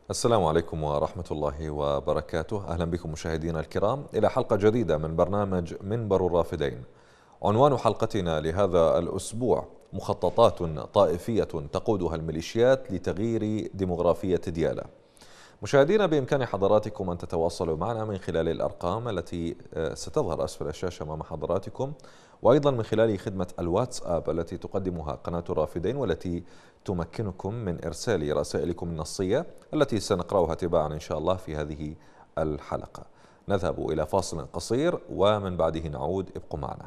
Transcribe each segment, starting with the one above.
السلام عليكم ورحمة الله وبركاته. أهلا بكم مشاهدينا الكرام إلى حلقة جديدة من برنامج منبر الرافدين. عنوان حلقتنا لهذا الأسبوع: مخططات طائفية تقودها الميليشيات لتغيير ديمغرافية ديالى. مشاهدينا، بإمكان حضراتكم أن تتواصلوا معنا من خلال الأرقام التي ستظهر أسفل الشاشة أمام حضراتكم، وأيضا من خلال خدمة الواتساب التي تقدمها قناة الرافدين، والتي تمكنكم من إرسال رسائلكم النصية التي سنقرأها تباعا إن شاء الله في هذه الحلقة. نذهب إلى فاصل قصير ومن بعده نعود، ابقوا معنا.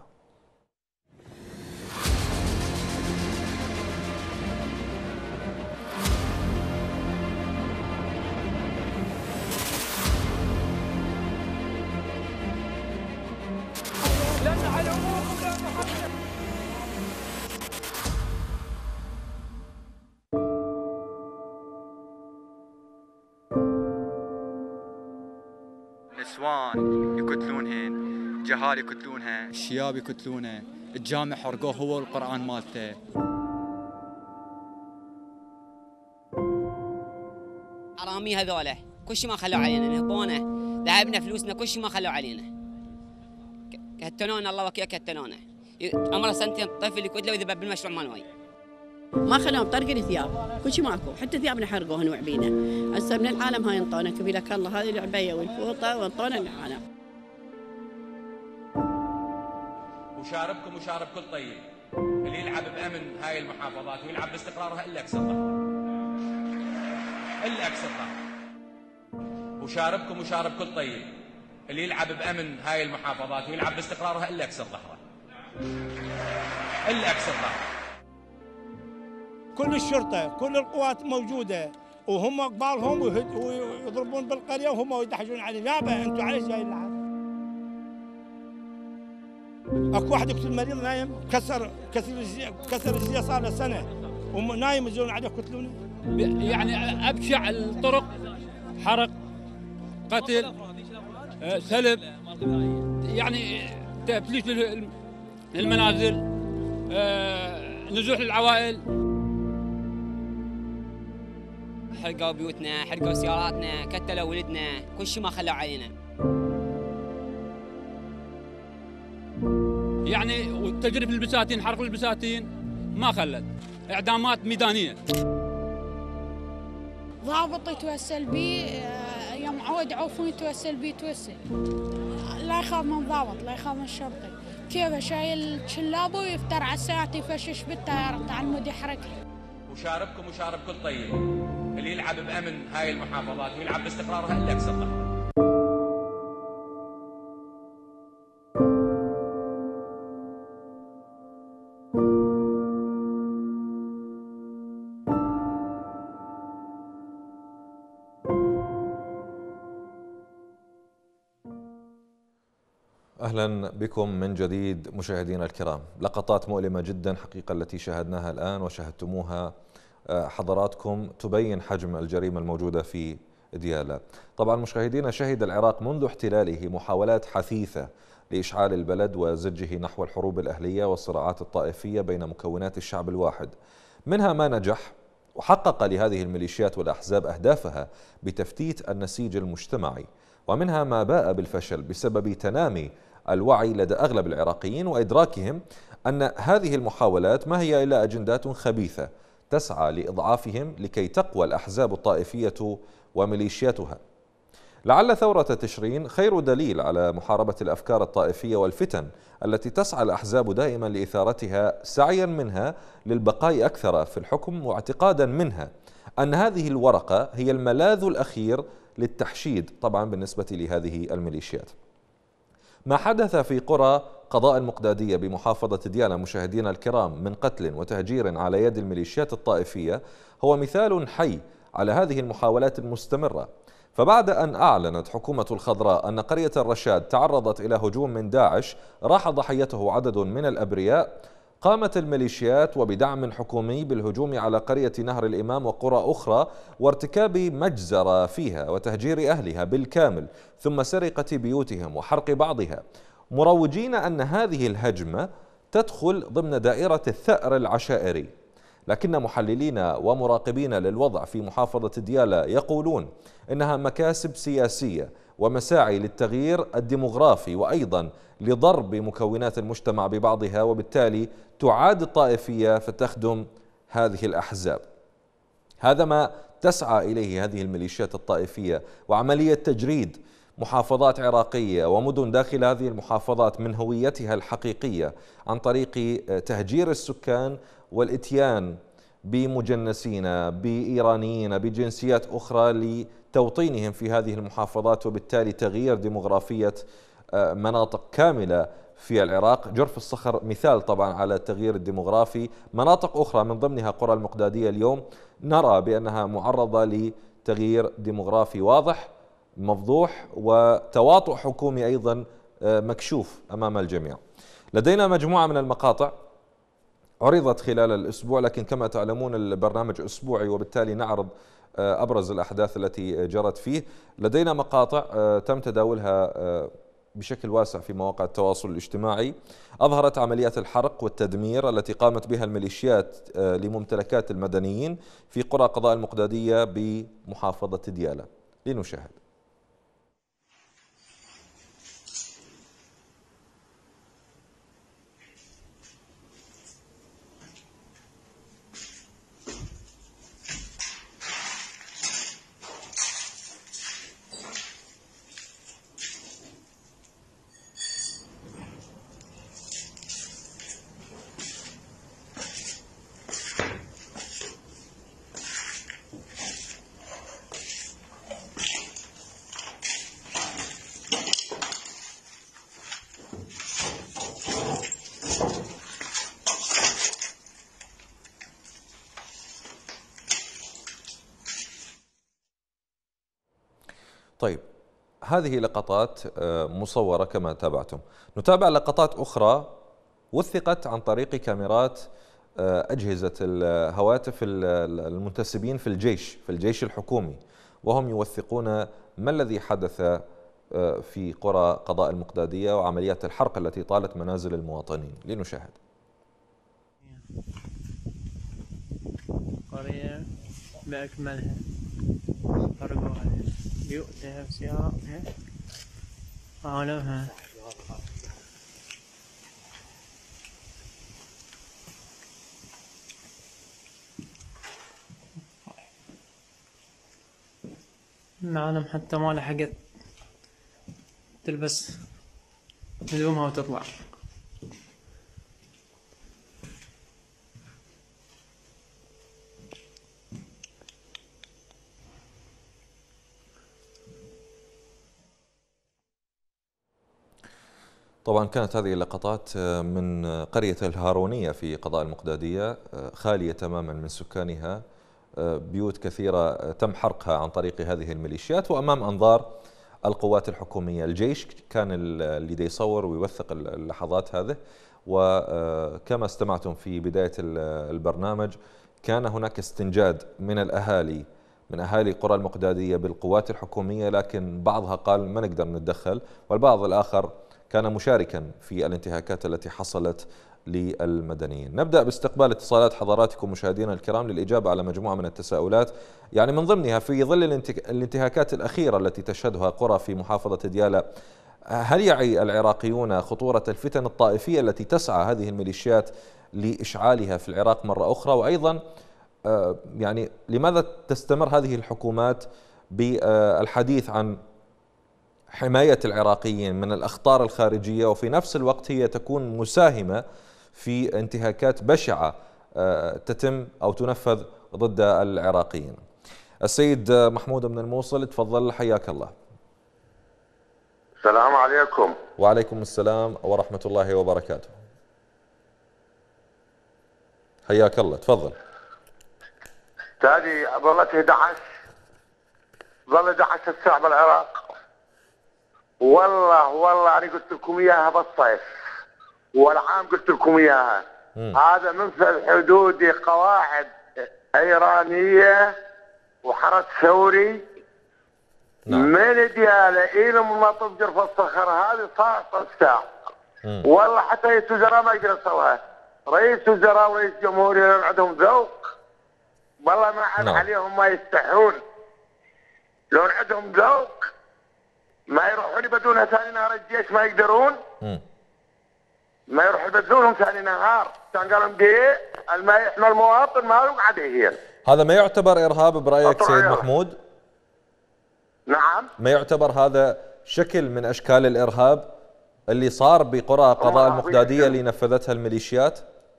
نسوان يقتلونهن، جهال يقتلونها، الشياب يقتلونه، الجامع حرقوه هو والقرآن مالته. حرامي هذوله كل شيء ما خلوا علينا، نهبونا ذهبنا فلوسنا كل شيء ما خلوا علينا. كتلونا الله وكيل كتلونا. عمره سنتين طفل يقتله ويذبح بالمشروع مال وين. ما خلوهم طرقين ثياب، كل شيء ماكو، حتى ثيابنا حرقوهن وعبينا. هسه من العالم هاي انطونا كبيلك الله هذه العبايه والفوطه وانطونا العالم. وشاربكم وشارب كل طيب، اللي يلعب بامن هاي المحافظات ويلعب باستقرارها الا اكسر ظهره. الا اكسر ظهره. وشاربكم وشارب كل طيب، اللي يلعب بامن هاي المحافظات ويلعب باستقرارها الا اكسر ظهره. الا اكسر ظهره. كل الشرطة كل القوات موجودة، وهم قبالهم ويضربون بالقرية وهم يدحجون عليهم. يابا انتم عليش جايين لعب؟ اكو واحد يقتل مريض نايم، كسر الزيه صار له سنة ونايم يزون عليه يقتلونه. يعني ابشع الطرق، حرق، قتل، سلب، يعني تفليش للمنازل، نزوح للعوائل. حرقوا بيوتنا، حرقوا سياراتنا، كتلوا ولدنا، كل شيء ما خلوا علينا. يعني وتجرب البساتين، حرق البساتين ما خلت، اعدامات ميدانيه. ضابط يتوسل بي، يوم عود عوفون يتوسل بي توسل. لا يخاف من ضابط، لا يخاف من الشرطي. كيف شايل شلابه ويفتر على الساعة يفشش بالتيار تاع المود يحركها. وشاربكم وشارب كل طيب، اللي يلعب بامن هاي المحافظات ويلعب باستقرارها الا اكسر ظهره. أهلا بكم من جديد مشاهدينا الكرام. لقطات مؤلمة جدا حقيقة التي شاهدناها الآن وشاهدتموها حضراتكم تبين حجم الجريمة الموجودة في ديالى. طبعا مشاهدينا، شهد العراق منذ احتلاله محاولات حثيثة لإشعال البلد وزجه نحو الحروب الأهلية والصراعات الطائفية بين مكونات الشعب الواحد. منها ما نجح وحقق لهذه الميليشيات والأحزاب أهدافها بتفتيت النسيج المجتمعي، ومنها ما باء بالفشل بسبب تنامي الوعي لدى أغلب العراقيين وإدراكهم أن هذه المحاولات ما هي إلا أجندات خبيثة تسعى لإضعافهم لكي تقوى الأحزاب الطائفية وميليشياتها. لعل ثورة تشرين خير دليل على محاربة الأفكار الطائفية والفتن التي تسعى الأحزاب دائما لإثارتها، سعيا منها للبقاء أكثر في الحكم، واعتقادا منها أن هذه الورقة هي الملاذ الأخير للتحشيد طبعا بالنسبة لهذه الميليشيات. ما حدث في قرى قضاء المقدادية بمحافظة ديالى مشاهدينا الكرام من قتل وتهجير على يد الميليشيات الطائفية هو مثال حي على هذه المحاولات المستمرة. فبعد أن أعلنت حكومة الخضراء أن قرية الرشاد تعرضت إلى هجوم من داعش راح ضحيته عدد من الأبرياء، قامت الميليشيات وبدعم حكومي بالهجوم على قرية نهر الإمام وقرى أخرى وارتكاب مجزرة فيها وتهجير أهلها بالكامل، ثم سرقة بيوتهم وحرق بعضها، مروجين أن هذه الهجمة تدخل ضمن دائرة الثأر العشائري. لكن محللين ومراقبين للوضع في محافظة ديالى يقولون إنها مكاسب سياسية ومساعي للتغيير الديمغرافي وأيضا لضرب مكونات المجتمع ببعضها، وبالتالي تعاد الطائفية فتخدم هذه الأحزاب. هذا ما تسعى إليه هذه الميليشيات الطائفية، وعملية تجريد محافظات عراقية ومدن داخل هذه المحافظات من هويتها الحقيقية عن طريق تهجير السكان والإتيان بمجنسين، بإيرانيين، بجنسيات أخرى لتوطينهم في هذه المحافظات، وبالتالي تغيير ديمغرافية مناطق كاملة في العراق. جرف الصخر مثال طبعا على التغيير الديمغرافي. مناطق أخرى من ضمنها قرى المقدادية اليوم نرى بأنها معرضة لتغيير ديمغرافي واضح مفضوح، وتواطؤ حكومي أيضا مكشوف أمام الجميع. لدينا مجموعة من المقاطع عرضت خلال الأسبوع، لكن كما تعلمون البرنامج أسبوعي وبالتالي نعرض أبرز الأحداث التي جرت فيه. لدينا مقاطع تم تداولها بشكل واسع في مواقع التواصل الاجتماعي أظهرت عمليات الحرق والتدمير التي قامت بها الميليشيات لممتلكات المدنيين في قرى قضاء المقدادية بمحافظة ديالى. لنشاهد. طيب، هذه لقطات مصورة كما تابعتم. نتابع لقطات أخرى وثقت عن طريق كاميرات أجهزة الهواتف المنتسبين في الجيش الحكومي، وهم يوثقون ما الذي حدث في قرى قضاء المقدادية وعمليات الحرق التي طالت منازل المواطنين. لنشاهد. قرية بأكملها حرقوها، بيوتها بسيارتها عالمها. العالم حتى ما لحقت تلبس هدومها وتطلع. طبعا كانت هذه اللقطات من قرية الهارونية في قضاء المقدادية، خالية تماما من سكانها، بيوت كثيرة تم حرقها عن طريق هذه الميليشيات وأمام أنظار القوات الحكومية. الجيش كان اللي يصور ويوثق اللحظات هذه، وكما استمعتم في بداية البرنامج كان هناك استنجاد من الأهالي من أهالي قرى المقدادية بالقوات الحكومية، لكن بعضها قال ما نقدر نتدخل، والبعض الآخر كان مشاركا في الانتهاكات التي حصلت للمدنيين. نبدأ باستقبال اتصالات حضراتكم مشاهدينا الكرام للإجابة على مجموعة من التساؤلات، يعني من ضمنها في ظل الانتهاكات الأخيرة التي تشهدها قرى في محافظة ديالى، هل يعي العراقيون خطورة الفتن الطائفية التي تسعى هذه الميليشيات لإشعالها في العراق مرة أخرى؟ وأيضا يعني لماذا تستمر هذه الحكومات بالحديث عن حماية العراقيين من الأخطار الخارجية، وفي نفس الوقت هي تكون مساهمة في انتهاكات بشعة تتم أو تنفذ ضد العراقيين؟ السيد محمود من الموصل، تفضل، حياك الله. السلام عليكم. وعليكم السلام ورحمة الله وبركاته. حياك الله، تفضل. تالي ظلت 11 ساعة بالعراق. والله أنا قلت لكم إياها بالصيف والعام قلت لكم إياها. هذا منفذ حدودي، قواعد إيرانية وحرس ثوري. نعم. من ديالى إلى مناطق جرف الصخر هذه صار ساعة. والله حتى الوزراء ما يقدر يوصلها. رئيس وزراء ورئيس جمهورية عندهم ذوق، والله ما عاد عليهم ما يستحون. لو عندهم ذوق ما يروحون يبدون ثاني نهار الجيش، ما يقدرون ما يروحوا يبدلونهم ثاني نهار. كان قالوا دقيق ما يحمل المواطن ما له قاعد هي. هذا ما يعتبر ارهاب برايك سيد محمود؟ نعم. ما يعتبر هذا شكل من اشكال الارهاب اللي صار بقرى قضاء المقداديه اللي نفذتها الميليشيات؟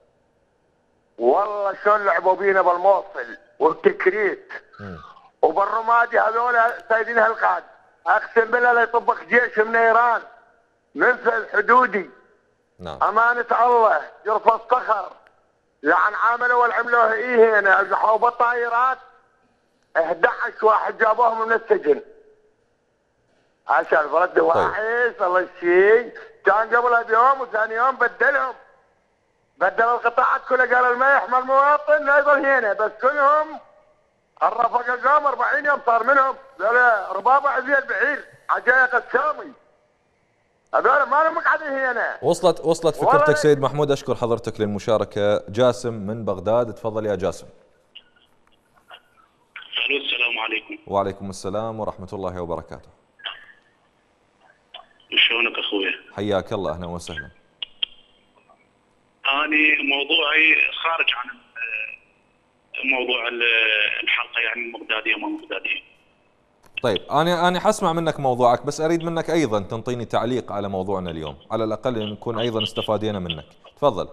والله شلون لعبوا بينا بالموصل والتكريت وبالرمادي، هذول سايدين هالقعد. اقسم بالله لا يطبق جيش من ايران منفذ حدودي. نعم. امانه الله يرفع الصخر. لعن عاملوا والعملوه ايه هنا ازحوا بالطائرات 11 واحد جابوهم من السجن عشان برد واحد. الله يشفيه. كان قبلها بيوم وثاني يوم بدلهم، بدل القطاعات كلها. قال ما يحمل مواطن لا يظل هنا، بس كلهم الرفقه قام 40 يوم صار منهم ذولا ربابه عزيز البعير عجايه قسامي. هذول ما لهم قاعدين هنا. وصلت فكرتك سيد محمود. اشكر حضرتك للمشاركه. جاسم من بغداد، تفضل يا جاسم. السلام عليكم. وعليكم السلام ورحمه الله وبركاته. شلونك اخوي؟ حياك الله، اهلا وسهلا. أنا موضوعي خارج عن موضوع الحلقه، يعني المقداديه وما المقداديه. طيب انا حسمع منك موضوعك، بس اريد منك ايضا تنطيني تعليق على موضوعنا اليوم، على الاقل نكون ايضا استفادينا منك. تفضل.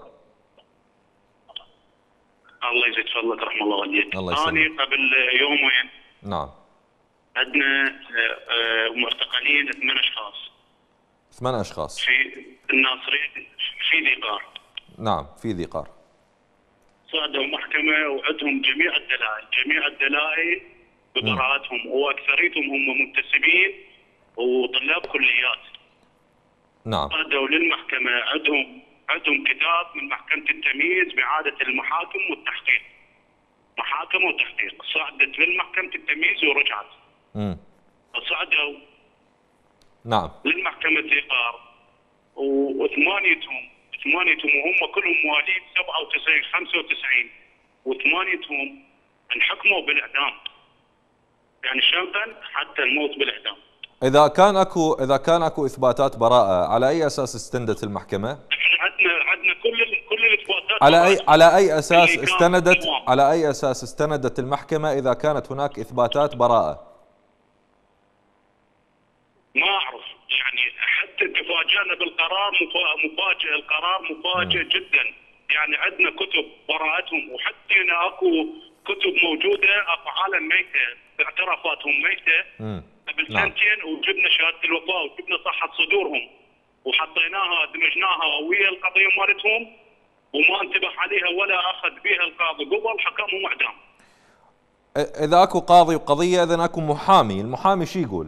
الله يزيد فضلك، رحم الله والديك. الله يسلمك. أنا قبل يومين نعم عندنا معتقلين 8 اشخاص. 8 اشخاص في الناصرين في ذي قار. نعم في ذي قار. صعدوا محكمه وعندهم جميع الدلائل ببراءتهم، واكثريتهم هم منتسبين وطلاب كليات. نعم. صعدوا للمحكمه، عندهم كتاب من محكمه التمييز باعاده المحاكم والتحقيق. محاكمه وتحقيق. صعدت للمحكمه التمييز ورجعت. صعدوا نعم للمحكمه القار وثمانيتهم وهم كلهم مواليد 97 95 وثمانيتهم انحكموا بالاعدام. يعني شنقا حتى الموت بالاعدام. اذا كان اكو اثباتات براءه، على اي اساس استندت المحكمه؟ عندنا كل الاثباتات. على اي اساس استندت المحكمه اذا كانت هناك اثباتات براءه؟ ما اعرف، يعني حتى تفاجئنا بالقرار. مفاجئ القرار، مفاجئ جدا. يعني عندنا كتب براءتهم، وحتى اكو كتب موجوده، اكو عالم ميته اعترافاتهم ميته قبل سنتين، وجبنا شهاده الوفاه وجبنا صحه صدورهم وحطيناها دمجناها ويا القضيه مالتهم، وما انتبه عليها ولا اخذ بها القاضي قبل حكمهم اعدام. اذا اكو قاضي وقضيه اذا اكو محامي، المحامي شو يقول؟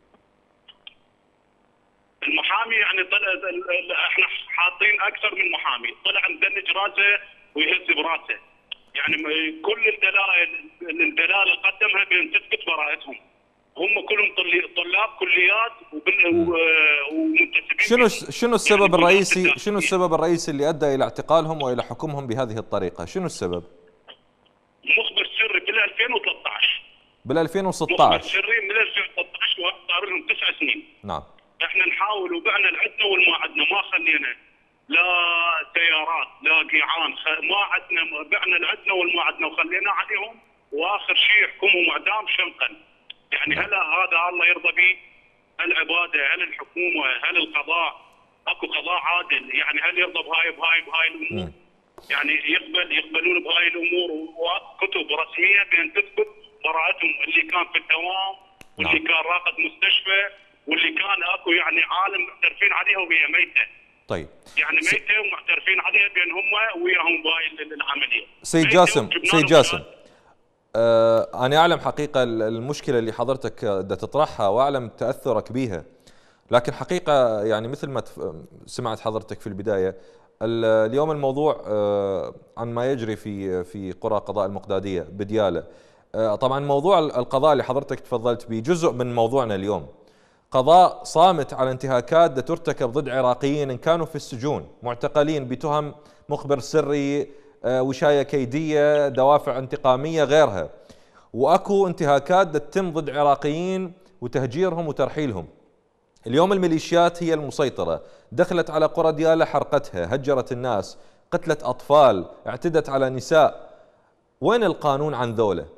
المحامي يعني طلع احنا حاطين اكثر من محامي، طلع مدنج راسه ويهز براسه. يعني كل الدلائل اللي قدمها بان تثبت براءتهم. هم كلهم طلاب كليات ومنتسبين. شنو السبب الرئيسي اللي ادى الى اعتقالهم والى حكمهم بهذه الطريقه؟ شنو السبب؟ مخبر سري بال 2013. بال 2016 مخبر سري من 2013 وصار لهم 9 سنين. نعم. احنا نحاول وبعنا العدنا والما عدنا، ما خلينا لا سيارات لا قيعان، ما عدنا، بعنا العدنا والما عدنا وخلينا عليهم، واخر شيء يحكمهم اعدام شنقا. يعني هل هذا الله يرضى به؟ العباده، هل الحكومه، هل القضاء؟ اكو قضاء عادل؟ يعني هل يرضى بهاي الامور؟ يعني يقبلون بهاي الامور، وكتب رسميه بان تثبت براءتهم، اللي كان في الدوام واللي كان راقد مستشفى واللي كان اكو يعني عالم معترفين عليها وهي ميته. طيب. يعني ميته ومعترفين عليها بان هم وياهم بهاي العمليه. سيد جاسم أنا أعلم حقيقة المشكلة اللي حضرتك دا تطرحها وأعلم تأثرك بها، لكن حقيقة يعني مثل ما سمعت حضرتك في البداية، اليوم الموضوع عن ما يجري في قرى قضاء المقدادية بديالة. طبعا موضوع القضاء اللي حضرتك تفضلت به جزء من موضوعنا اليوم. قضاء صامت على انتهاكات ترتكب ضد عراقيين إن كانوا في السجون معتقلين بتهم مخبر سري، وشاية كيدية، دوافع انتقامية، غيرها. وأكو انتهاكات تتم ضد عراقيين وتهجيرهم وترحيلهم. اليوم الميليشيات هي المسيطرة، دخلت على قرى ديالى، حرقتها، هجرت الناس، قتلت أطفال، اعتدت على نساء. وين القانون عن ذولا؟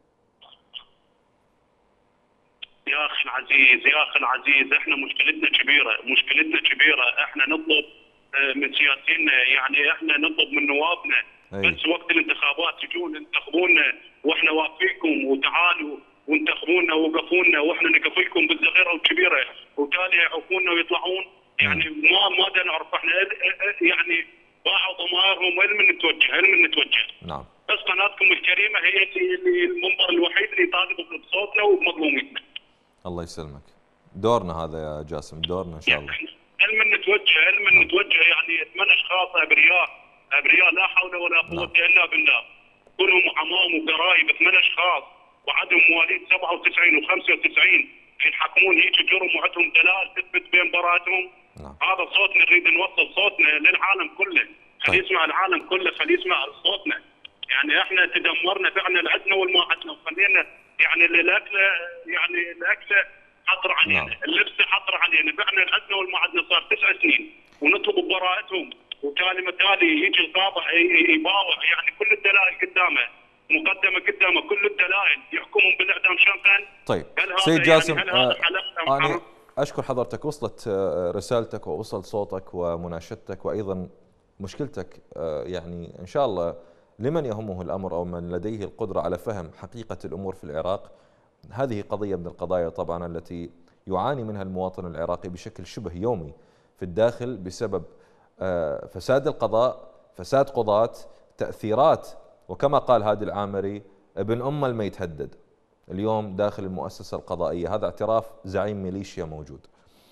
يا اخي العزيز، يا اخي العزيز، احنا مشكلتنا كبيره، احنا نطلب من سياسينا، يعني احنا نطلب من نوابنا بس وقت الانتخابات تجون انتخبونا واحنا واقفينكم، وتعالوا وانتخبونا ووقفونا واحنا نقفلكم بالصغيره والكبيره، وتالي يعوفونا ويطلعون. يعني ما دا نعرف احنا يعني باعوا ضمائرهم. وين من نتوجه؟ نعم. بس قناتكم الكريمه هي اللي المنبر الوحيد اللي يطالب بصوتنا وبمظلوميتنا. الله يسلمك. دورنا هذا يا جاسم، دورنا ان شاء الله. علما نتوجه يعني 8 اشخاص ابرياء لا حول ولا قوه الا بالله، كلهم عمام وقرايب، 8 اشخاص وعدهم مواليد 97 و95 ينحكمون هيك جرم وعندهم دلائل تثبت بين براءتهم. هذا صوتنا، نريد نوصل صوتنا للعالم كله، خلي يسمع العالم كله، خلي يسمع صوتنا. يعني احنا تدمرنا فعلا العدنا والما عدنا، وخلينا يعني الاكله حطر علينا، اللبسه حطر علينا، بعنا العدنا والما عدنا صار 9 سنين ونطلب براءتهم، وتالي يجي القاضي يباوع يعني كل الدلائل قدامه، مقدمه قدامه كل الدلائل، يحكمهم بالاعدام شنقا. طيب سيد جاسم، أنا اشكر حضرتك، وصلت رسالتك ووصل صوتك ومناشدتك وايضا مشكلتك. يعني ان شاء الله لمن يهمه الامر او من لديه القدره على فهم حقيقه الامور في العراق، هذه قضيه من القضايا طبعا التي يعاني منها المواطن العراقي بشكل شبه يومي في الداخل بسبب فساد القضاء، فساد قضاة، تاثيرات، وكما قال هادي العامري ابن امه ما يتهدد اليوم داخل المؤسسه القضائيه. هذا اعتراف زعيم ميليشيا موجود.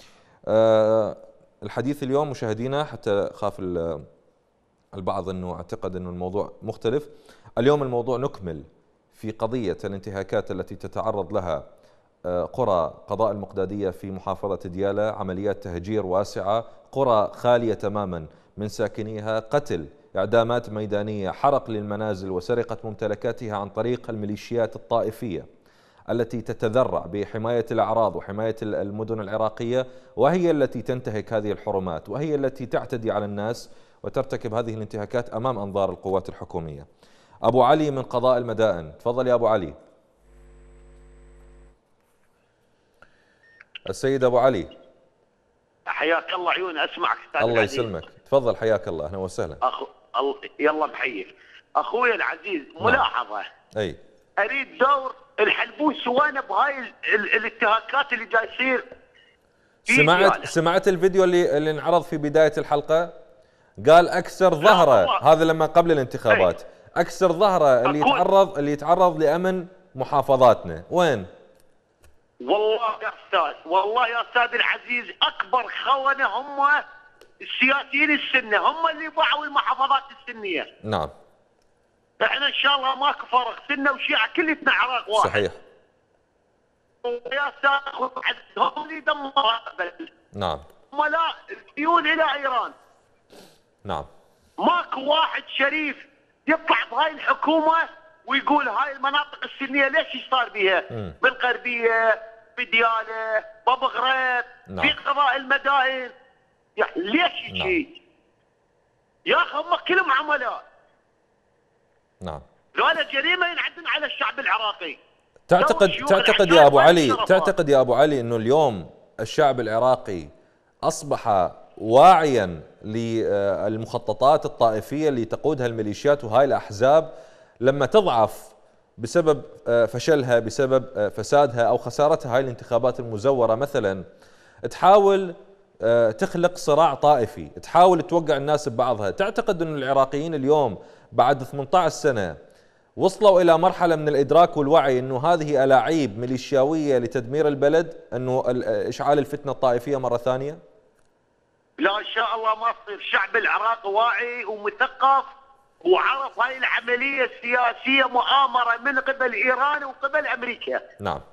الحديث اليوم مشاهدينا، حتى خاف البعض انه اعتقد انه الموضوع مختلف، اليوم الموضوع نكمل في قضيه الانتهاكات التي تتعرض لها قرى قضاء المقداديه في محافظه ديالى، عمليات تهجير واسعه، قرى خاليه تماما من ساكنيها، قتل، اعدامات ميدانيه، حرق للمنازل وسرقه ممتلكاتها عن طريق الميليشيات الطائفيه التي تتذرع بحمايه الاعراض وحمايه المدن العراقيه، وهي التي تنتهك هذه الحرمات، وهي التي تعتدي على الناس وترتكب هذه الانتهاكات امام انظار القوات الحكوميه. ابو علي من قضاء المدائن، تفضل يا ابو علي. السيد ابو علي. حياك الله عيوني، اسمعك. الله يسلمك، تفضل، حياك الله، اهلا وسهلا. يلا محيك اخوي العزيز. ملاحظه. اي اريد دور الحلبون سوانا بهاي الانتهاكات اللي جاي يصير. سمعت الفيديو اللي انعرض في بدايه الحلقه؟ قال اكسر ظهره، هذا لما قبل الانتخابات، اكسر ظهره اللي يتعرض لامن محافظاتنا. وين؟ والله يا استاذ العزيز، اكبر خونه هم السياسيين السنه، هم اللي باعوا المحافظات السنيه. نعم. احنا ان شاء الله ماكو فرق، سنه وشيعه كلتنا عراق واحد. صحيح. يا استاذ هم اللي دمروا. نعم. هم لا الديون الى ايران. نعم. ماكو واحد شريف يطلع بهاي الحكومه ويقول هاي المناطق السنيه ليش صار بيها؟ بالغربيه، بدياله، بابغريب، في قضاء المدائن. يعني ليش يجي؟ يا اخي هم كلهم عملاء. نعم. ذولا جريمه ينعدن على الشعب العراقي. تعتقد يا ابو علي، تعتقد يا ابو علي انه اليوم الشعب العراقي اصبح واعيا للمخططات الطائفيه اللي تقودها الميليشيات وهاي الاحزاب لما تضعف بسبب فشلها، بسبب فسادها او خسارتها هاي الانتخابات المزوره مثلا، تحاول تخلق صراع طائفي، تحاول توقع الناس ببعضها؟ تعتقد أن العراقيين اليوم بعد 18 سنة وصلوا إلى مرحلة من الإدراك والوعي أنه هذه ألاعيب ميليشياوية لتدمير البلد، أنه إشعال الفتنة الطائفية مرة ثانية؟ لا إن شاء الله ما تصير. الشعب العراقي واعي ومثقف وعرف هاي العملية السياسية مؤامرة من قبل إيران وقبل أمريكا. نعم.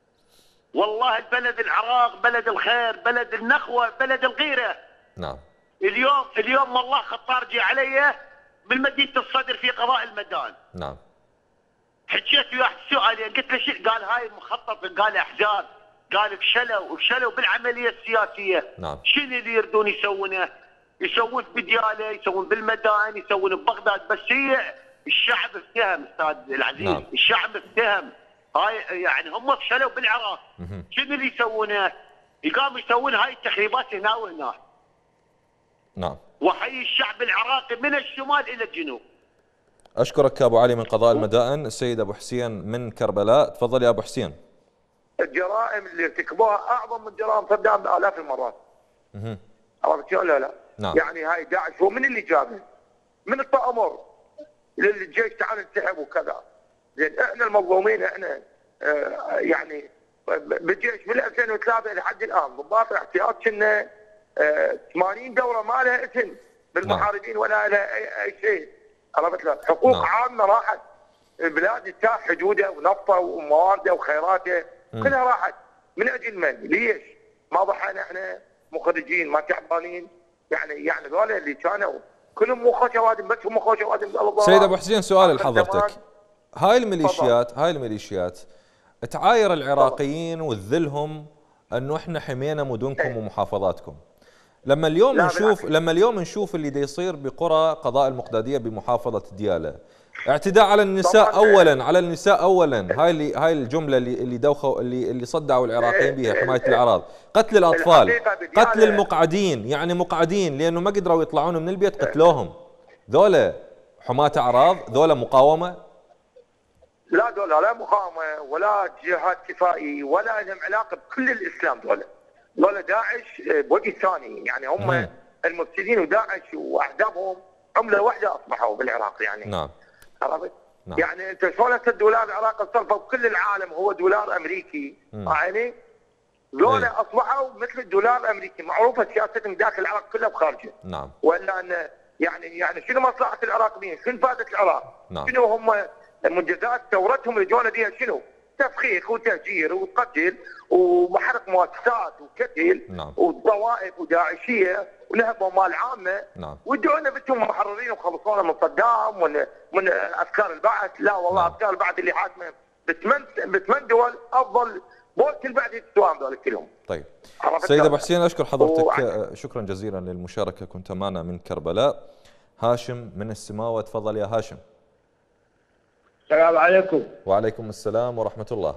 والله البلد العراق بلد الخير، بلد النخوة، بلد الغيرة. نعم. اليوم والله خطار جي علي بالمدينه الصدر في قضاء المدان. نعم. حكيت وياه سؤالين، قلت له شو؟ قال هاي مخطط، قال احزاب، قال فشلوا بالعمليه السياسيه. نعم. شنو اللي يردون يسوونه؟ يسوون بدياله، يسوون بالمدائن، يسوون ببغداد، بس هي الشعب افتهم استاذ العزيز. نعم. الشعب افتهم. هاي يعني هم فشلوا بالعراق. شنو اللي يسوونه؟ يقاموا يسوون هاي التخريبات هنا وهنا. نعم. وحي الشعب العراقي من الشمال الى الجنوب. اشكرك ابو علي من قضاء المدائن. السيد ابو حسين من كربلاء، تفضل يا ابو حسين. الجرائم اللي ارتكبوها اعظم من جرائم صدام بالاف المرات. عرفت شلون؟ لا نعم. يعني هاي داعش هو من اللي جابه؟ من التامر للجيش تعال انسحب وكذا. زين احنا المظلومين، احنا يعني بالجيش من 2003 لحد الان ضباط الاحتياط كنا 80 دوره ما لها اسم بالمحاربين ولا لها اي شيء. عرفت له؟ حقوق عامه راحت. البلاد انتهى حدوده ونفطه وموارده وخيراته كلها راحت. من اجل من؟ ليش؟ ما ضحينا احنا مخرجين ما تعبانين؟ يعني ذولا اللي كانوا كلهم مو خوشوادم، بس هم خوشوادم. سيد ابو حسين سؤال لحضرتك. هاي الميليشيات تعاير العراقيين وتذلهم انه احنا حمينا مدنكم ومحافظاتكم. لما اليوم نشوف اللي دا يصير بقرى قضاء المقداديه بمحافظه دياله، اعتداء على النساء اولا، هاي الجمله اللي دوخوا اللي صدعوا العراقيين بها، حمايه الاعراض، قتل الاطفال، قتل المقعدين، يعني مقعدين لانه ما قدروا يطلعون من البيت قتلوهم. ذولا حماة اعراض، ذولا مقاومه؟ لا ذولا لا مقاومه ولا جهاد كفائي ولا لهم علاقه بكل الاسلام. ذولا داعش بوجه ثاني، يعني هم المفسدين، وداعش واحزابهم عمله واحده اصبحوا بالعراق يعني. نعم. عرفت؟ نعم. يعني انت شلون هسه الدولار العراقي صرفه بكل العالم هو دولار امريكي، يعني ذولا اصبحوا مثل الدولار الامريكي، معروفه سياستهم داخل العراق كله وخارجه. نعم. ولا ان يعني شنو مصلحه العراقيين؟ شنو فائده العراق؟ نعم. شنو هم منجزات ثورتهم اللي جونا بها؟ شنو؟ تفخيخ وتهجير وقتل ومحرق مؤسسات وقتل. نعم. وطوائف وداعشيه ونهبوا مال عامه. نعم. وادعونا بنتم محررين وخلصونا من صدام ومن افكار البعث. لا والله. نعم. افكار البعث اللي حاكمه بثمان دول افضل بولت البعث السوام ذول كلهم. طيب سيد ابو حسين اشكر حضرتك شكرا جزيلا للمشاركه، كنت معنا من كربلاء. هاشم من السماوه، تفضل يا هاشم. السلام عليكم. وعليكم السلام ورحمة الله.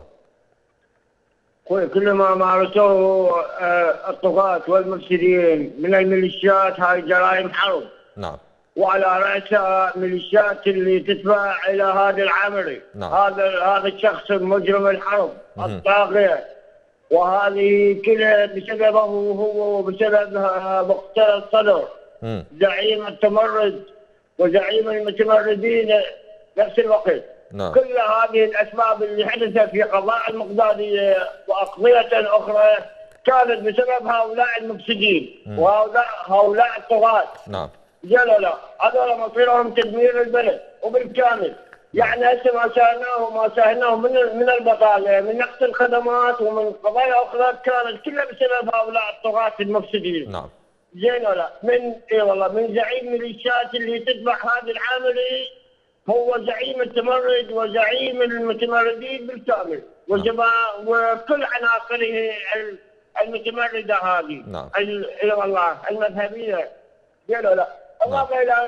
كل ما مارسوه الطغاة والمفسدين من الميليشيات هاي جرائم حرب. نعم. وعلى رأسها ميليشيات اللي تتبع إلى هذا العمري. نعم. هذا الشخص المجرم الحرب الطاغية، وهذه كلها بسببه هو وبسبب مقتل الصدر زعيم التمرد وزعيم المتمردين نفس الوقت. نعم. كل هذه الأسباب اللي حدثت في قضاء المقدادية وأقضية أخرى كانت بسبب هؤلاء المفسدين وهؤلاء الطغاة. نعم. لا هذول مصيرهم تدمير البلد وبالكامل. يعني هسه ما ساهمناه من البطاله، من نقص الخدمات ومن قضايا اخرى كانت كلها بسبب هؤلاء الطغاة المفسدين. نعم. زين ولا من زعيم ميليشيات اللي تتبع هذا العامري، هو زعيم التمرد وزعيم المتمردين بالكامل. نعم. وكل عناصره المتمرده هذه. نعم. والله المذهبيه. زين ولا اضافه الى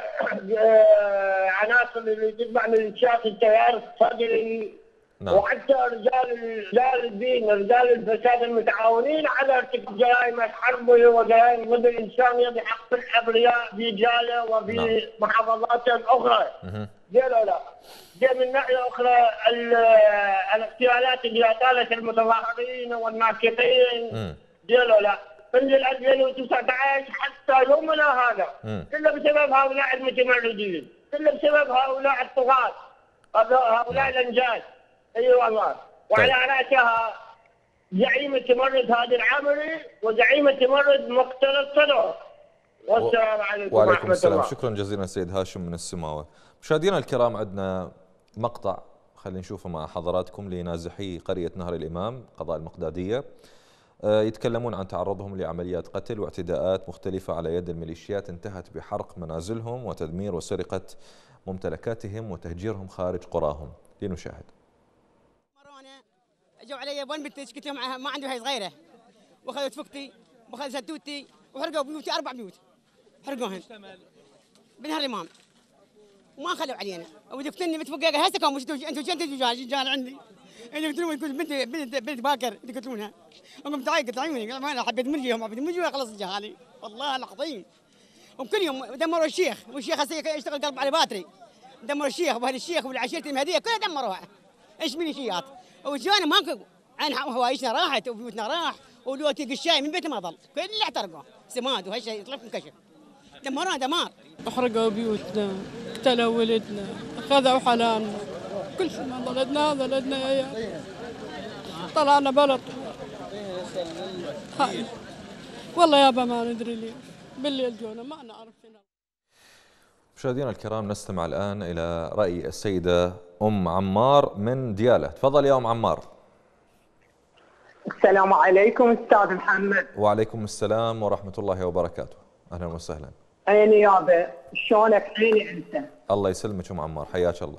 عناصر اللي تتبع ميليشيات التيار الصدري. نعم. وحتى رجال الدين، رجال الفساد المتعاونين على ارتكاب جرائم الحرب وجرائم ضد الانسانيه بحق الابرياء في جاله وفي نعم. محافظات اخرى. من ناحيه اخرى الاغتيالات اللي اطالت المتظاهرين والناكثين. منذ 2019 حتى يومنا هذا كله بسبب هؤلاء المتمردين، كله بسبب هؤلاء الطغاة، هؤلاء الانجاز. اي والله. وعلى راسها زعيم التمرد هذا العامري وزعيم التمرد مقتل الصدر. والسلام عليكم وعليكم السلام. شكرا جزيلا سيد هاشم من السماوه. مشاهدينا الكرام، عندنا مقطع خلينا نشوفه مع حضراتكم لنازحي قريه نهر الامام قضاء المقداديه. يتكلمون عن تعرضهم لعمليات قتل واعتداءات مختلفة على يد الميليشيات انتهت بحرق منازلهم وتدمير وسرقة ممتلكاتهم وتهجيرهم خارج قراهم. لنشاهد. اجوا علي بون بنتي قلت لهم ما عندي هاي صغيره، واخذوا تفكتي واخذوا سدوتي وحرقوا بيوتي 4 بيوت حرقوهن بنهر الامام وما خلوا علينا. ودفتني متفققه هسه كانوا انتوا جال عندي. انا قلت لهم بنت باكر يقتلونها. قمت قلت عيوني انا حبيت منجيهم حبيت منجي خلص الجهالي والله العظيم. وكل يوم دمروا الشيخ والشيخ هسه يشتغل قلب على باتري. دمروا الشيخ وهذا الشيخ والعشيره المهديه كلها دمروها. ايش ميليشيات؟ وجانا ماكو عن هوايشنا راحت وبيوتنا راح ولوتي قشاي من بيته ما ظل كله احترقوا سماد وهالشيء يطلق انكشف دمرونا دمار. احرقوا بيوتنا قتلوا ولدنا خذوا حلالنا كل شيء ما ظلتنا يا عيال طلعنا بلط هاي والله يابا ما ندري ليش بالليل جونا ما نعرف شنو. مشاهدينا الكرام نستمع الآن إلى رأي السيدة أم عمار من ديالى. تفضل يا أم عمار. السلام عليكم أستاذ محمد. وعليكم السلام ورحمة الله وبركاته. أهلا وسهلا. عيني يابا شلونك عيني أنت؟ الله يسلمك أم عمار حياك الله.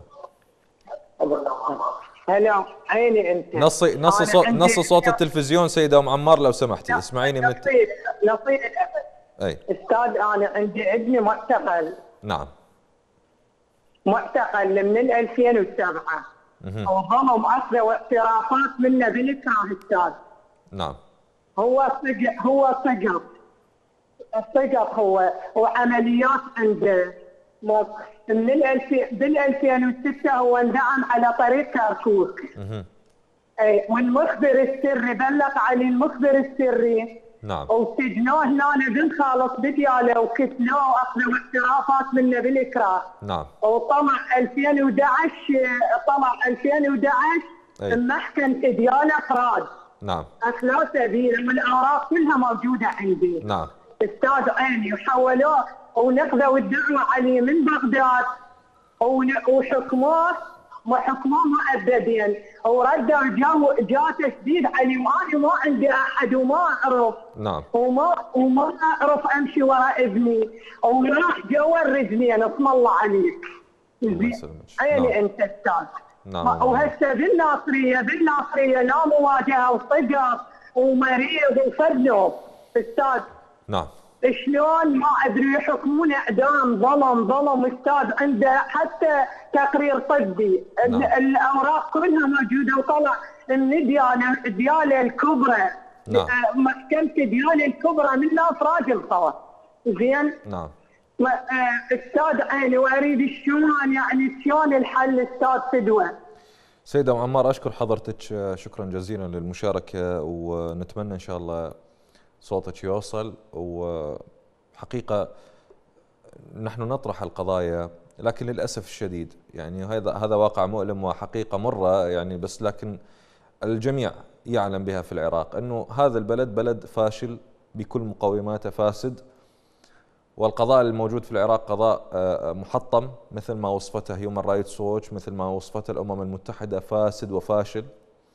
هلا عيني أنت. نص صوت التلفزيون سيدة أم عمار لو سمحتي اسمعيني من نصيب أي أستاذ أنا عندي ابني معتقل. نعم. معتقل من 2007 وظلم أخذ واعترافات منه بالإكراه أستاذ. نعم. هو سقط هو وعمليات عنده بال 2006 هو اندعم على طريق كركوك. اي والمخبر السري بلغ علي المخبر السري. نعم. وسجنوه هنا بن خالص بدياله وكتلوه واخذوا اعترافات منه بالاكراه. نعم. وطلع 2011 محكمة دياله افراد. نعم. اخلاص سبيل والاوراق كلها موجوده عندي. نعم. استاذ عيني وحولوه ونقذوا الدعوه عليه من بغداد وحكموه مؤبدين وردوا جاء تشديد علي وانا ما عندي احد وما اعرف. نعم. وما اعرف امشي وراء ابني وراح جوا الرجلين اسم الله عليك. عيني. نعم. انت استاذ. نعم. وهسه بالناصريه لا مواجهه وصقر ومريض وفرنوب استاذ. نعم. شلون ما ادري يحكمون اعدام ظلم استاذ عنده حتى تقرير طبي. نعم. الاوراق كلها موجوده وطلع من دياله الكبرى. نعم. محكمه دياله الكبرى من ناس راجل صوت زين. نعم. استاذ عيني واريد شلون الحل استاذ فدوه. سيدة أم عمار أشكر حضرتك شكرا جزيلا للمشاركة ونتمنى إن شاء الله صوتك يوصل. وحقيقة نحن نطرح القضايا لكن للأسف الشديد يعني هذا واقع مؤلم وحقيقة مرة يعني بس لكن الجميع يعلم بها في العراق أنه هذا البلد بلد فاشل بكل مقوماته فاسد. والقضاء الموجود في العراق قضاء محطم مثل ما وصفته هيومن رايتس ووتش مثل ما وصفته الأمم المتحدة فاسد وفاشل.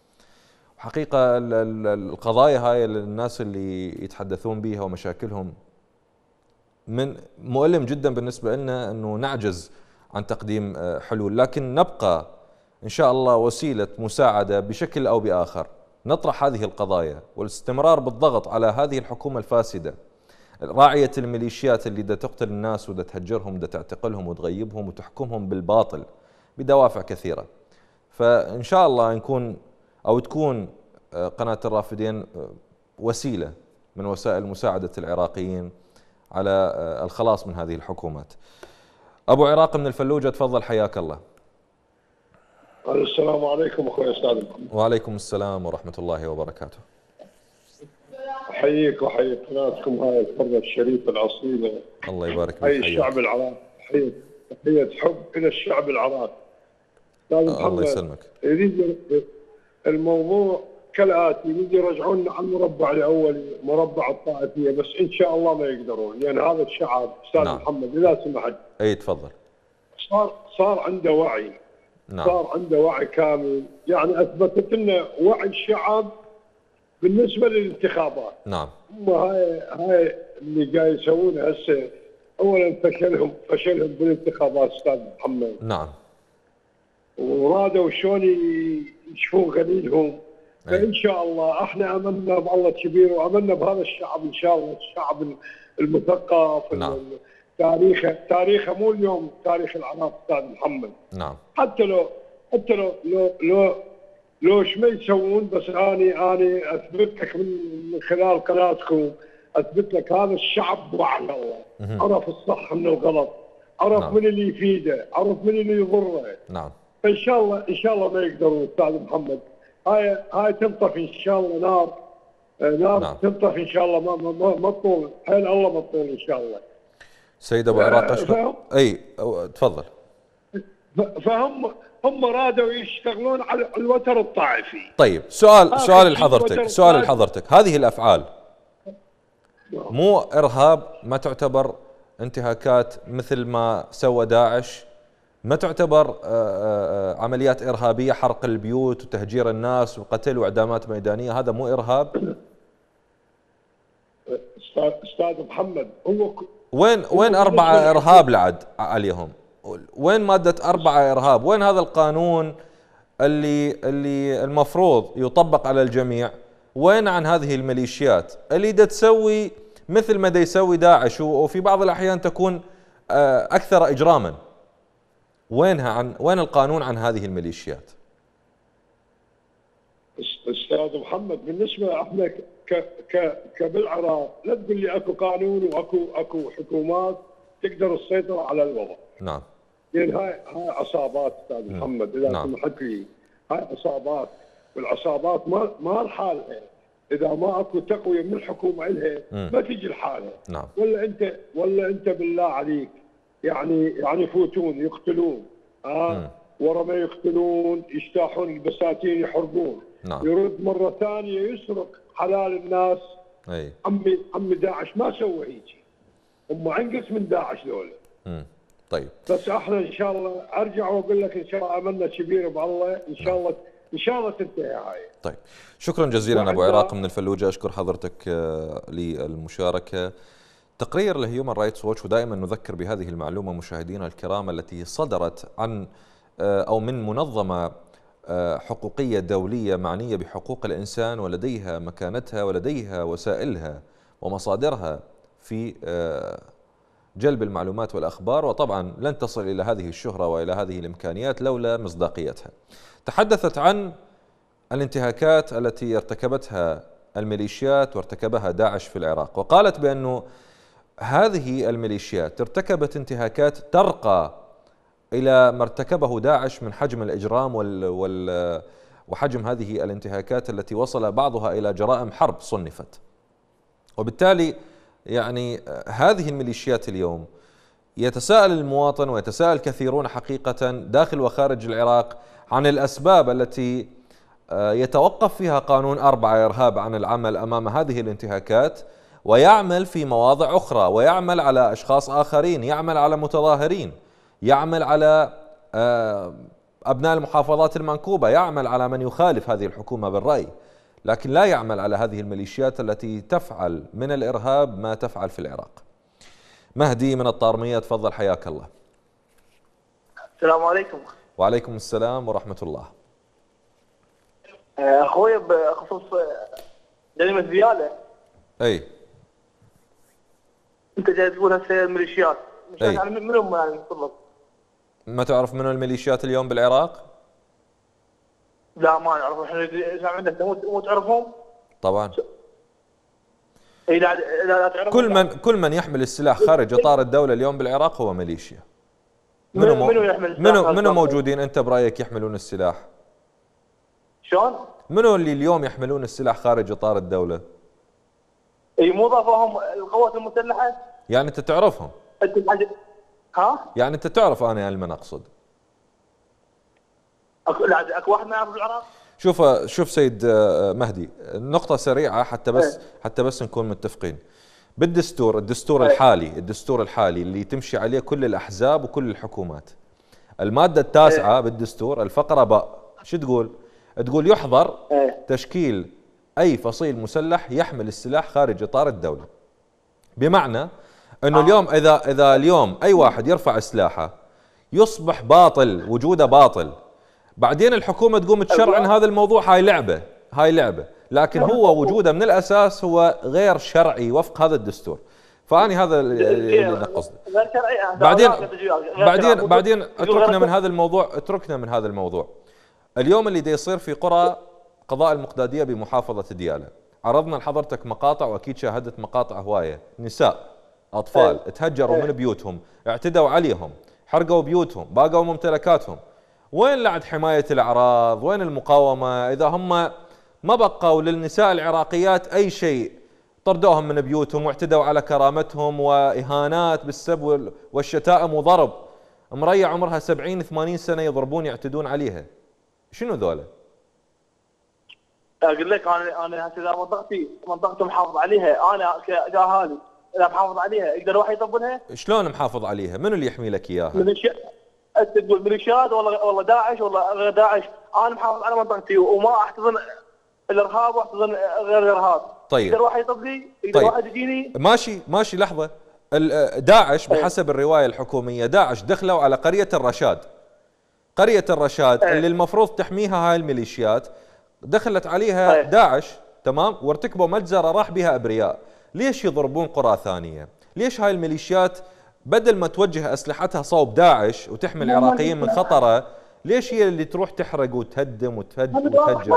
حقيقة القضايا هاي الناس اللي يتحدثون بها ومشاكلهم من مؤلم جدا بالنسبة لنا أنه نعجز عن تقديم حلول لكن نبقى إن شاء الله وسيلة مساعدة بشكل أو بآخر نطرح هذه القضايا والاستمرار بالضغط على هذه الحكومة الفاسدة راعية الميليشيات اللي دا تقتل الناس ودا تهجرهم ودا تعتقلهم وتغيبهم وتحكمهم بالباطل بدوافع كثيرة. فإن شاء الله تكون قناة الرافدين وسيلة من وسائل مساعدة العراقيين على الخلاص من هذه الحكومات. أبو عراق من الفلوجة تفضل حياك الله. السلام عليكم أخوي أستاذ. وعليكم السلام ورحمة الله وبركاته. أحييك وأحيي قناتكم هاي القرية الشريفة الأصيلة. الله يبارك فيك. حي الشعب العراقي تحية حب إلى الشعب العراقي. الله يسلمك. يريد الموضوع كالآتي يريد يرجعونا على المربع الأولي مربع الطائفية بس إن شاء الله ما يقدرون لأن يعني هذا الشعب أستاذ نعم. محمد إذا سمحت. أي تفضل. صار عنده وعي. نعم. صار عنده وعي كامل يعني أثبتت لنا وعي الشعب بالنسبه للانتخابات نعم. هم هاي اللي قاعد يسوونه هسه، اولا فشلهم بالانتخابات استاذ محمد. نعم. ورادوا شلون يشوفون غليلهم. فان شاء الله احنا املنا بالله الكبير واملنا بهذا الشعب ان شاء الله، الشعب المثقف. نعم. تاريخه مو اليوم تاريخ العراق استاذ محمد. نعم. حتى لو ايش ما يسوون، بس اني اثبت لك من خلال قناتكم، اثبت لك هذا الشعب وعى الله، عرف الصح من الغلط، عرف من اللي يفيده، عرف من اللي يضره. نعم. فان شاء الله ما يقدرون استاذ محمد. هاي تنطفي ان شاء الله نار نعم. تنطفي ان شاء الله، ما تطول حيل الله، ما تطول ان شاء الله. سيد ابو عراق اشكر. اي تفضل. هم رادوا يشتغلون على الوتر الطائفي. طيب سؤال لحضرتك، هذه الافعال مو ارهاب؟ ما تعتبر انتهاكات مثل ما سوى داعش؟ ما تعتبر عمليات ارهابيه، حرق البيوت وتهجير الناس وقتل واعدامات ميدانيه؟ هذا مو ارهاب؟ استاذ محمد، هو وين 4 ارهاب لعد عليهم؟ وين مادة 4 إرهاب؟ وين هذا القانون اللي المفروض يطبق على الجميع؟ وين عن هذه الميليشيات اللي دا تسوي مثل ما دا يسوي داعش، وفي بعض الأحيان تكون أكثر إجراما؟ وين القانون عن هذه الميليشيات؟ استاذ محمد، بالنسبة احنا بالعراق لا تقول لي اكو قانون واكو حكومات تقدر تسيطر على الوضع. نعم. يعني هاي عصابات استاذ محمد، اذا سمحت لي، هاي عصابات، والعصابات ما لحالها اذا ما اكو تقويه من الحكومه لها ما تجي لحالها. نعم. ولا انت بالله عليك يعني يفوتون يقتلون، ورا ما يقتلون يجتاحون البساتين يحرقون. نعم. يرد مره ثانيه يسرق حلال الناس. اي عمي داعش ما سوى هيك، هم عنقص من داعش ذولا. طيب. بس احنا ان شاء الله ارجع واقول لك ان شاء الله املنا كبير بالله، ان شاء الله تنتهي هاي. طيب، شكرا جزيلا ابو عراق من الفلوجه، اشكر حضرتك للمشاركه. تقرير لهيومن رايتس ووتش، ودائما نذكر بهذه المعلومه مشاهدينا الكرام، التي صدرت عن او من منظمه حقوقيه دوليه معنيه بحقوق الانسان، ولديها مكانتها ولديها وسائلها ومصادرها في جلب المعلومات والأخبار، وطبعا لن تصل إلى هذه الشهرة وإلى هذه الإمكانيات لولا مصداقيتها. تحدثت عن الانتهاكات التي ارتكبتها الميليشيات وارتكبها داعش في العراق، وقالت بأنه هذه الميليشيات ارتكبت انتهاكات ترقى إلى ما ارتكبه داعش من حجم الإجرام وحجم هذه الانتهاكات التي وصل بعضها إلى جرائم حرب صنفت. وبالتالي يعني هذه الميليشيات اليوم يتساءل المواطن ويتساءل كثيرون حقيقة داخل وخارج العراق عن الأسباب التي يتوقف فيها قانون 4 إرهاب عن العمل أمام هذه الانتهاكات، ويعمل في مواضع أخرى، ويعمل على أشخاص آخرين، يعمل على متظاهرين، يعمل على أبناء المحافظات المنكوبة، يعمل على من يخالف هذه الحكومة بالرأي، لكن لا يعمل على هذه الميليشيات التي تفعل من الإرهاب ما تفعل في العراق. مهدي من الطارمية، تفضل حياك الله. السلام عليكم. وعليكم السلام ورحمة الله. أخوي بخصوص جريمة ديالى. أي. أنت جاي تقول هسه الميليشيات، مش يعني منهم يعني بالضبط؟ ما تعرف منو الميليشيات اليوم بالعراق؟ لا ما نعرف. احنا اذا عندك مو تعرفهم؟ طبعا. اي لا تعرفهم. كل من يحمل السلاح خارج اطار الدوله اليوم بالعراق هو ميليشيا. منو يحمل السلاح؟ منو موجودين انت برايك يحملون السلاح؟ شلون؟ منو اللي اليوم يحملون السلاح خارج اطار الدوله؟ اي مو ضافهم القوات المسلحه؟ يعني انت تعرفهم؟ ها؟ يعني انت تعرف انا من اقصد. اكو واحد ما يعرف العراق؟ شوف سيد مهدي، نقطة سريعة حتى بس نكون متفقين. الدستور الحالي اللي تمشي عليه كل الأحزاب وكل الحكومات، المادة 9 بالدستور الفقرة باء شو تقول؟ تقول يحظر تشكيل أي فصيل مسلح يحمل السلاح خارج إطار الدولة. بمعنى أنه اليوم إذا اليوم أي واحد يرفع سلاحه يصبح باطل، وجوده باطل. بعدين الحكومة تقوم تشرعن هذا الموضوع، هاي لعبة، لكن هو وجوده من الأساس هو غير شرعي وفق هذا الدستور. فأني هذا اللي نقصده. بعدين اتركنا من هذا الموضوع. اليوم اللي دا يصير في قرى قضاء المقدادية بمحافظة ديالى، عرضنا لحضرتك مقاطع واكيد شاهدت مقاطع هواية، نساء اطفال تهجروا من بيوتهم، اعتدوا عليهم، حرقوا بيوتهم، باقوا ممتلكاتهم. وين لعد حماية الاعراض؟ وين المقاومة؟ اذا هم ما بقوا للنساء العراقيات اي شيء، طردوهم من بيوتهم واعتدوا على كرامتهم، واهانات بالسب والشتائم وضرب. مرية عمرها 70-80 سنة يضربون يعتدون عليها. شنو ذولا؟ اقول لك انا اذا منطقتي محافظ عليها، انا كاهالي اذا محافظ عليها يقدر واحد يطبلها؟ شلون محافظ عليها؟ منو اللي يحمي لك اياها؟ انت تقول ميليشيات والله داعش ولا غير داعش، انا محافظ على منطقتي وما احتضن الارهاب واحتضن غير الارهاب. طيب يقدر واحد يطبلي؟ يقدر واحد يجيني؟ ماشي لحظة. داعش بحسب الرواية الحكومية، داعش دخلوا على قرية الرشاد اللي المفروض تحميها هاي الميليشيات، دخلت عليها داعش، تمام، وارتكبوا مجزرة راح بها أبرياء. ليش يضربون قرى ثانية؟ ليش هاي الميليشيات بدل ما توجه أسلحتها صوب داعش وتحمي العراقيين من خطره، ليش هي اللي تروح تحرق وتهدم وتهجر؟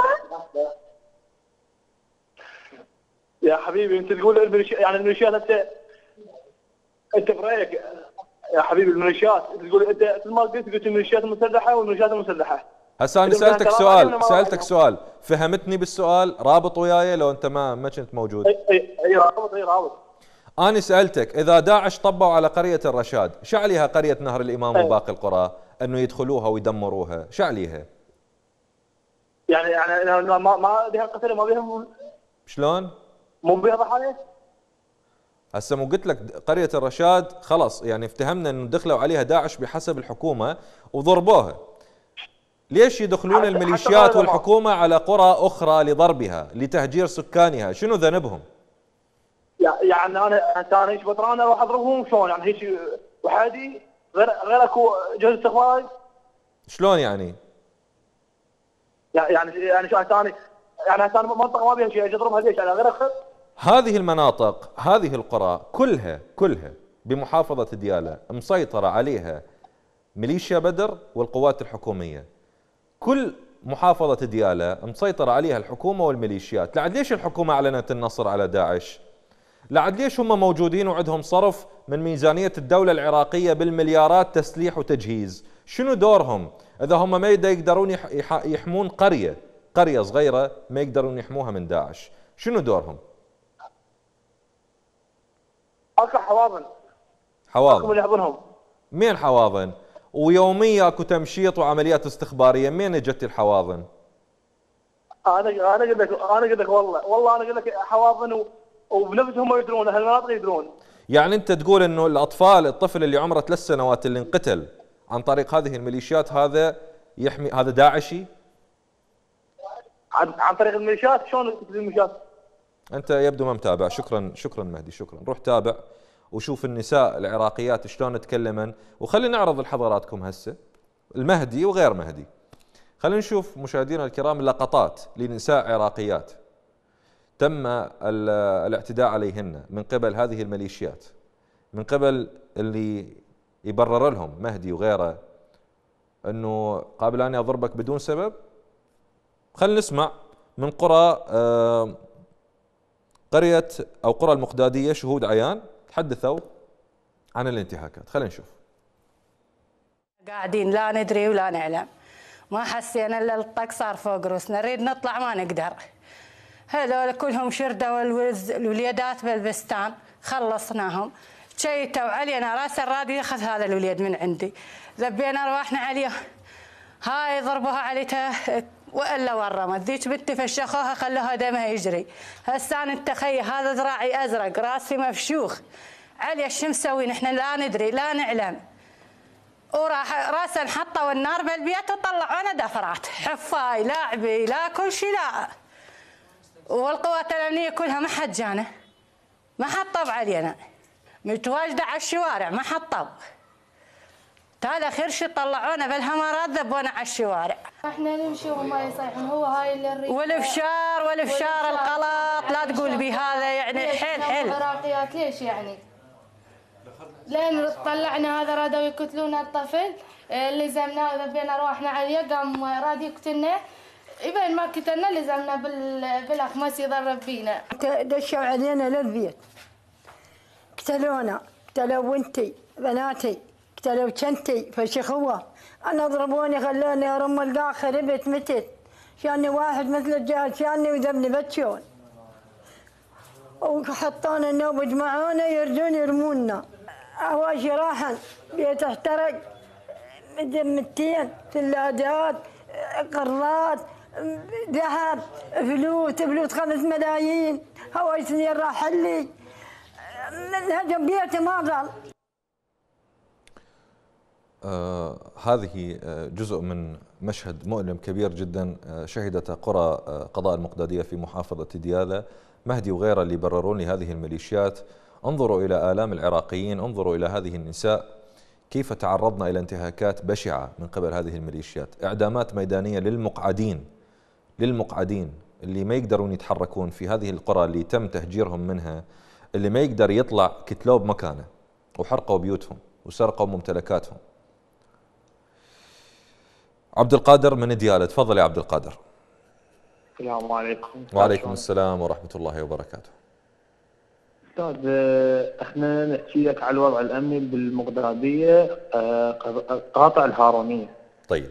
يا حبيبي انت تقول الميليشيات انت برايك يا حبيبي الميليشيات تقول انت ما قلت الميليشيات المسلحه والميليشيات المسلحه. هسه انا سالتك سؤال، فهمتني بالسؤال؟ رابط وياي لو انت ما كنت موجود؟ اي رابط. انا سالتك اذا داعش طبوا على قريه الرشاد، شو عليها قريه نهر الامام وباقي القرى انه يدخلوها ويدمروها؟ شو عليها؟ يعني ما بها قتل، ما بها شلون؟ مو بها ضحايا؟ هسه مو قلت لك قريه الرشاد خلص يعني افتهمنا انه دخلوا عليها داعش بحسب الحكومه وضربوها. ليش يدخلون الميليشيات والحكومه على قرى اخرى لضربها لتهجير سكانها؟ شنو ذنبهم؟ يعني انا هيك بطران اروح اضربهم شلون؟ يعني هيك وحدي غير اكو جهاز استخباري؟ شلون يعني؟ يعني شو ثاني؟ يعني ثاني منطقه ما بيها شيء اجي اضربها ليش؟ يعني غير اخذ هذه المناطق، هذه القرى كلها بمحافظه ديالى مسيطره عليها ميليشيا بدر والقوات الحكوميه. كل محافظه ديالى مسيطره عليها الحكومه والميليشيات. لعد ليش الحكومه اعلنت النصر على داعش؟ لعد ليش هم موجودين وعندهم صرف من ميزانيه الدوله العراقيه بالمليارات تسليح وتجهيز؟ شنو دورهم اذا هم ما يقدرون يحمون قريه صغيره ما يقدرون يحموها من داعش؟ شنو دورهم؟ اكو حواضن من يحضنهم. مين حواضن؟ ويوميا اكو تمشيط وعمليات استخباريه، مين اجت الحواضن؟ انا قلت لك والله انا قلت لك حواضن وبنفسهم يدرون، هالمناطق يدرون. يعني انت تقول انه الطفل اللي عمره 3 سنوات اللي انقتل عن طريق هذه الميليشيات هذا يحمي، هذا داعشي؟ عن طريق الميليشيات؟ شلون الميليشيات؟ انت يبدو ما متابع. شكرا مهدي، شكرا. روح تابع وشوف النساء العراقيات شلون تكلمن، وخلينا نعرض لحضراتكم هسه المهدي وغير مهدي. خلينا نشوف مشاهدينا الكرام لقطات لنساء عراقيات تم الاعتداء عليهن من قبل هذه الميليشيات، من قبل اللي يبرر لهم مهدي وغيره انه قابل اني اضربك بدون سبب. خلينا نسمع من قرية أو قرى المقدادية، شهود عيان تحدثوا عن الانتهاكات. خلينا نشوف. قاعدين لا ندري ولا نعلم، ما حسينا الا الطق صار فوق روسنا، نريد نطلع ما نقدر. هذول كلهم شردوا الوليدات بالبستان، خلصناهم، شيتوا علينا راس الرادي ياخذ هذا الوليد من عندي، ذبينا رواحنا عليه، هاي ضربوها عليته والا ورمت، ذيك بنتي فشخوها خلوها دمها يجري. هسه انت خي هذا ذراعي ازرق، راسي مفشوخ، علي شو مسوي نحن لا ندري لا نعلم. وراح راسه انحطوا النار بالبيت وطلعونا دفرات، حفاي لاعبي لا كل شيء لا. والقوات الأمنية كلها ما حد جانا، ما حد طب علينا، متواجدة على الشوارع ما حد طب. هذا خير شيء طلعونا بالهمارات ذبونا على الشوارع. احنا نمشي وما يصيحون، هو هاي اللي نريد. والافشار الغلط لا تقول بي هذا يعني حيل العراقيات ليش يعني؟ لين طلعنا هذا رادوا يقتلون الطفل اللي زمناه ذبينا روحنا عليه قام راد يقتلنا، يبين ما قتلنا لزمنا بالاخماس يضرب بينا. دشوا علينا للبيت، قتلونا، قتلوا بنتي بناتي، قتلوا كنتي فشخوه، انا ضربوني خلوني ارم القاع خربت متت، شاني واحد مثل الجهل شاني وذبني بتشون، وحطونا النوب جمعونا يردون يرمونا. هواشي راحن، بيت احترق، مدمتين، ثلاجات، قرات، ذهب، فلوس 5 ملايين، هواي سنين راح لي، الهجم بيتي ما ضل. هذه جزء من مشهد مؤلم كبير جدا شهدت قرى قضاء المقدادية في محافظة ديالى. مهدي وغيره اللي يبررون لهذه الميليشيات، انظروا إلى آلام العراقيين، انظروا إلى هذه النساء كيف تعرضنا إلى انتهاكات بشعة من قبل هذه الميليشيات، إعدامات ميدانية للمقعدين اللي ما يقدرون يتحركون في هذه القرى اللي تم تهجيرهم منها، اللي ما يقدر يطلع كتلوه بمكانه، وحرقوا بيوتهم وسرقوا ممتلكاتهم. عبد القادر من ديالى، تفضل يا عبد القادر. السلام عليكم. وعليكم السلام ورحمة الله وبركاته. أستاذ، احنا نحكي لك على الوضع الأمني بالمقدادية، قاطع الهارونية. طيب.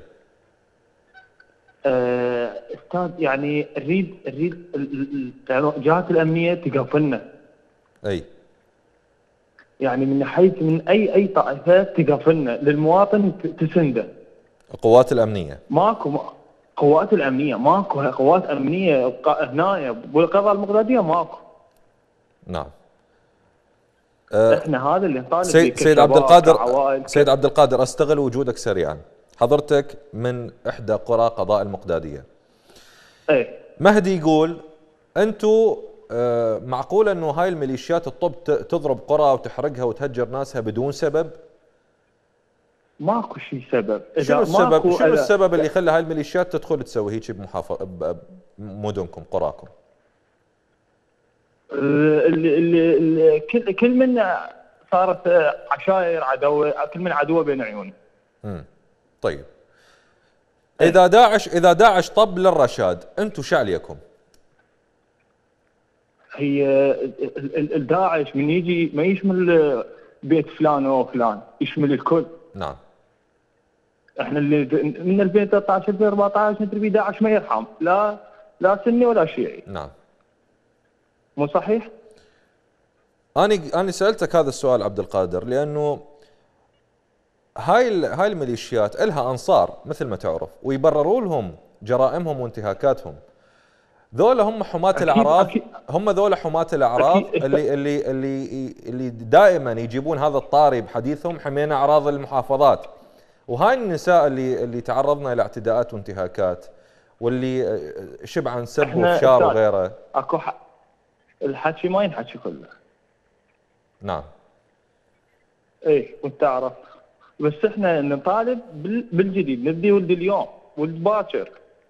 أستاذ يعني نريد الجهات الأمنية تقف لنا. أي. يعني من حيث من أي طائفة تقف لنا، للمواطن تسنده. القوات الأمنية. ماكو قوات الأمنية، ماكو قوات أمنية هنا بالقضاء المقدادية ماكو. نعم. احنا هذا اللي نطالب به. سيد عبد القادر، استغل وجودك سريعا. حضرتك من احدى قرى قضاء المقدادية. ايه. مهدي يقول انتم معقول انه هاي الميليشيات الطب تضرب قرى وتحرقها وتهجر ناسها بدون سبب؟ ماكو شيء سبب. شنو السبب اللي يخلي هاي الميليشيات تدخل تسوي هيك بمدنكم قراكم؟ كل منا صارت عشائر عدوه، كل من عدوه بين عيوني. طيب. اذا داعش طب للرشاد، انتم شو عليكم؟ هي الداعش من يجي ما يشمل بيت فلان او فلان، يشمل الكل. نعم. احنا اللي من 2013 2014 ندري داعش ما يرحم لا سني ولا شيعي. نعم. مو صحيح؟ أنا سألتك هذا السؤال عبد القادر لأنه هاي الميليشيات إلها أنصار مثل ما تعرف، ويبرروا لهم جرائمهم وانتهاكاتهم. ذولا هم حماة الأعراض، هم ذولا حماة الأعراض اللي دائما يجيبون هذا الطاري بحديثهم، حمينا أعراض المحافظات. وهاي النساء اللي تعرضنا إلى اعتداءات وانتهاكات، واللي شبعا سب وفشار وغيره. اكو الحكي ما ينحكي كله. نعم. ايه وانت عرفت، بس احنا نطالب بالجديد، نبدي ولد اليوم ولد باكر.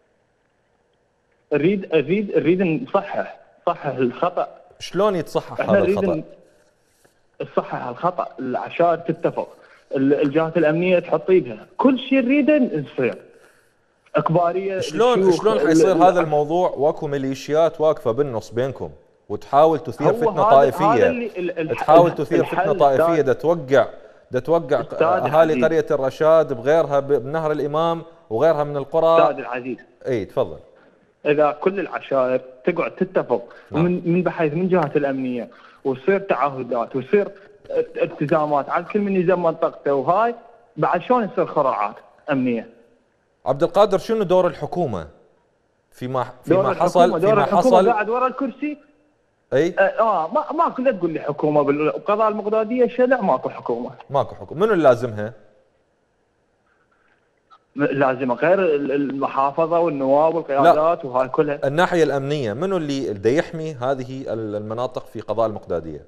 نريد نصحح الخطا. شلون يتصحح هذا الخطا؟ نصحح الخطا، العشائر تتفق، الجهات الامنيه تحط ايدها، كل شيء نريده نصير. اكباريه شلون حيصير هذا الموضوع واكو ميليشيات واقفه بالنص بينكم وتحاول تثير فتنه طائفيه؟ تحاول تثير فتنه طائفيه دا توقع اهالي قريه الرشاد بغيرها بنهر الامام وغيرها من القرى. استاذ العزيز. اي تفضل. اذا كل العشائر تقعد تتفق من بحيث من جهات الامنيه وتصير تعهدات ويصير التزامات على كل من يزم منطقته، وهاي بعد شلون يصير خراعات امنيه؟ عبد القادر، شنو دور الحكومه فيما حصل؟ قاعد ورا الكرسي. اي ماكو، لا تقول لي حكومه بالقضاء المقداديه شلع، ماكو حكومه. منو اللي لازمها؟ لازم غير المحافظه والنواب والقيادات وهاي كلها. الناحيه الامنيه منو اللي بده يحمي هذه المناطق في قضاء المقداديه؟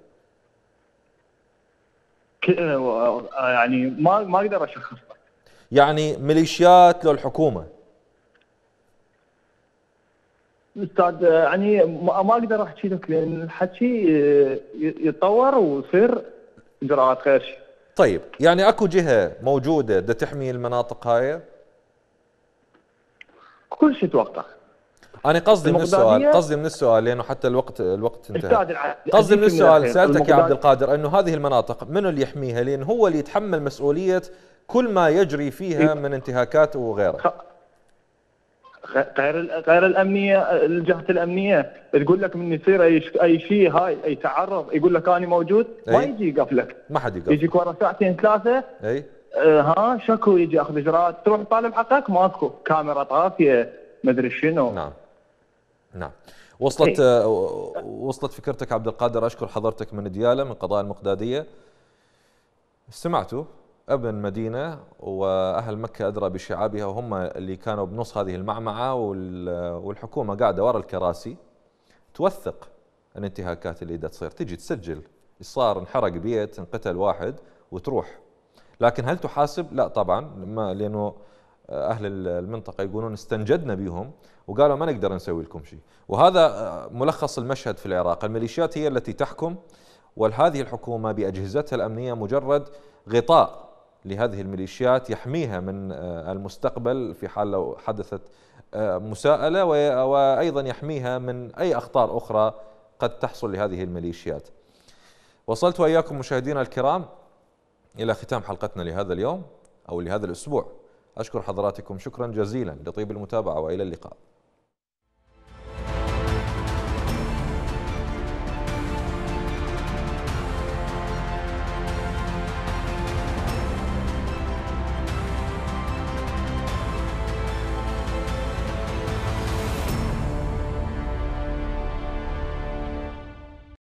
يعني ما اقدر اشخص. يعني ميليشيات لو الحكومه؟ استاذ يعني ما اقدر احكي لك لان الحكي يتطور ويصير اجراءات غير شيء. طيب يعني اكو جهه موجوده بدها تحمي المناطق هاي؟ كل شيء توقع. انا قصدي من السؤال لانه حتى الوقت انتهى. قصدي من السؤال سالتك يا عبد القادر انه هذه المناطق منو اللي يحميها؟ لان هو اللي يتحمل مسؤوليه كل ما يجري فيها من انتهاكات وغيرها. غير الامنيه، الجهات الامنيه تقول لك من يصير اي شيء هاي اي تعرض يقول لك انا موجود، ما يجي يقفلك. ما حد يقفلك. يجيك ورا ساعتين ثلاثه اي شكو يجي ياخذ اجراءات، تروح تطالب حقك ماكو، كاميرا طافيه مدري شنو. نعم وصلت فكرتك عبد القادر. اشكر حضرتك من دياله من قضاء المقداديه. استمعتوا ابن مدينه واهل مكه ادرى بشعابها، وهم اللي كانوا بنص هذه المعمعه، والحكومه قاعده ورا الكراسي توثق الانتهاكات اللي دا تصير، تجي تسجل صار انحرق بيت، انقتل واحد وتروح. لكن هل تحاسب؟ لا طبعا، ما لانه اهل المنطقه يقولون استنجدنا بهم وقالوا ما نقدر نسوي لكم شيء. وهذا ملخص المشهد في العراق، الميليشيات هي التي تحكم، وهذه الحكومه باجهزتها الامنيه مجرد غطاء لهذه الميليشيات يحميها من المستقبل في حال لو حدثت مساءلة، وأيضا يحميها من أي أخطار أخرى قد تحصل لهذه الميليشيات. وصلت وإياكم مشاهدينا الكرام إلى ختام حلقتنا لهذا اليوم أو لهذا الأسبوع. أشكر حضراتكم شكرا جزيلا لطيب المتابعة وإلى اللقاء.